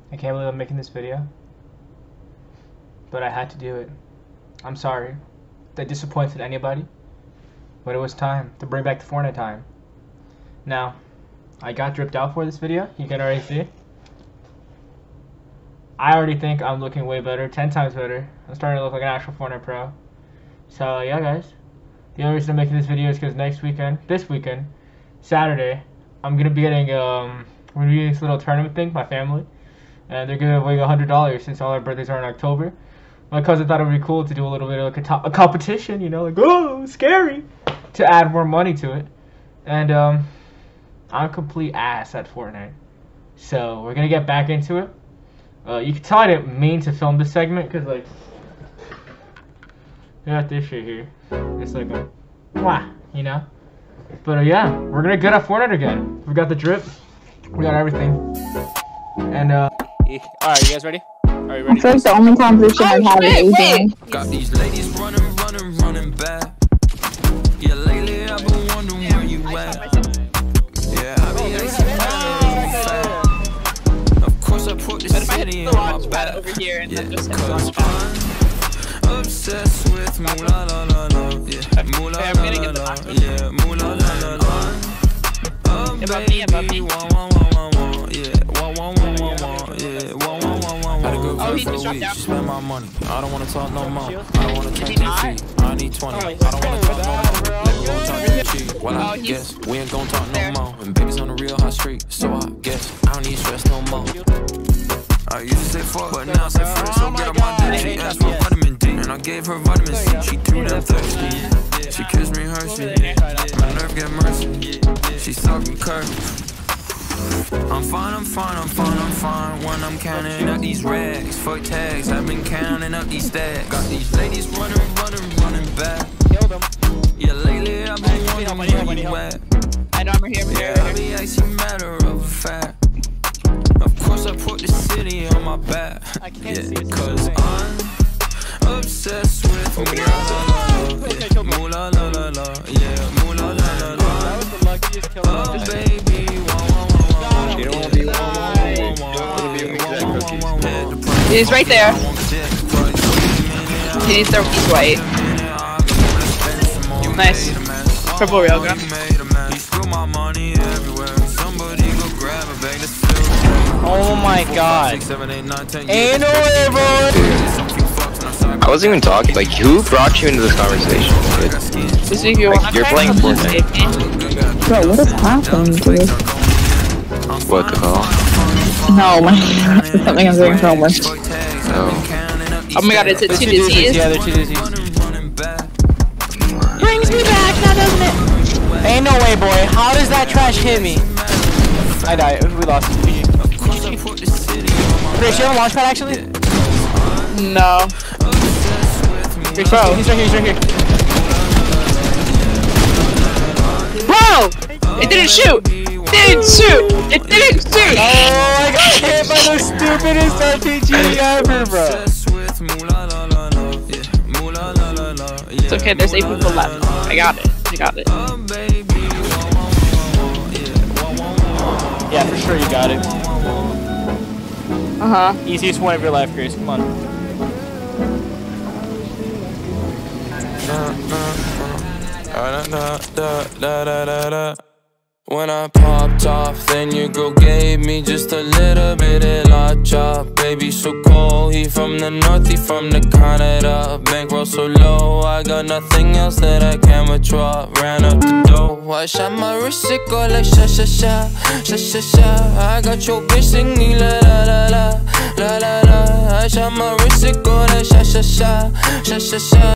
I can't believe I'm making this video, but I had to do it. I'm sorry that disappointed anybody, but it was time to bring back the Fortnite time. Now, I got dripped out for this video. You can already see. I already think I'm looking way better, 10 times better. I'm starting to look like an actual Fortnite pro. So yeah, guys. The only reason I'm making this video is because this weekend, Saturday, I'm gonna be getting we're gonna be doing this little tournament thing, my family, and they're giving away $100 since all our birthdays are in October. My cousin thought it would be cool to do a little bit of like a competition, you know, like, oh, scary, to add more money to it. And I'm a complete ass at Fortnite, so we're gonna get back into it. You can tell I didn't mean to film this segment because, like, I got this shit here. It's like a wah, you know. But yeah, we're gonna get at Fortnite again. We got the drip, we got everything, and all right, you guys ready? Are you ready? I feel like the only competition I've had is Asian. Got these ladies running back. Yeah, lately I've been wondering where you at. Yeah, I be asking. Of course I put this city on my back. Over here and then just I'm obsessed with moolah la la la. Yeah, moolah la la la. Yeah, moolah la la la. Oh baby, wah wah wah wah wah. Yeah, wah wah wah wah wah. Yeah, wah wah wah wah wah. Had a good girl for a week. She spent my money. I don't wanna talk no more. I don't wanna talk no feet. I need 20. I don't wanna talk no more. Let me go talk to cheap. Well, I guess we ain't gon' talk no more. And baby's on the real hot street, so I guess I don't need stress no more. I used to say fuck, but now I say friend. So get on my dick. She asked for vitamin D, and I gave her vitamin C. She threw that thirsty. She kissed me Hershey. My nerve get mercy. She sucked me curve. I'm fine when I'm counting up these rags. Fuck tags, I've been counting up these stacks. Got these ladies running back. Yeah, lately I've been wondering where you at. I know I'm here. Yeah, I be asking matter of fact. Of course I put the city on my back. Yeah, cause I'm obsessed with moolah la la la la. Yeah, moolah la la la. Oh baby, you don't want to be He's right there. He needs to be white. Nice. Purple railgun. Oh my god. Ain't no way, bro. I wasn't even talking. Like, who brought you into this conversation? Like, you're playing Fortnite. Bro, what is happening to this? What the hell? No, something I'm doing for homework. Oh my god, is it 2 dizzies? Yeah, they're 2 dizzies. Brings me back, now doesn't it? Ain't no way, boy. How does that trash hit me? I died. We lost. Chris, you have a launch pad actually? No. Bro, he's right here. Bro! It didn't shoot! It didn't shoot! Oh my god, I hit by the stupidest RPG ever, bro. It's okay, there's 8 people left. I got it. Yeah, for sure you got it. Easiest one of your life, Grace. Come on. When I popped off, then your girl gave me just a little bit of la chop. Baby so cold, he from the north, he from the Canada. Bankroll so low, I got nothing else that I can withdraw. Ran up the dough, I shot my wrist, it go like sha sha sha, sha sha sha. I got your bitch singing la la la la, la la la. I shot my wrist, it go like sha sha sha, sha sha sha.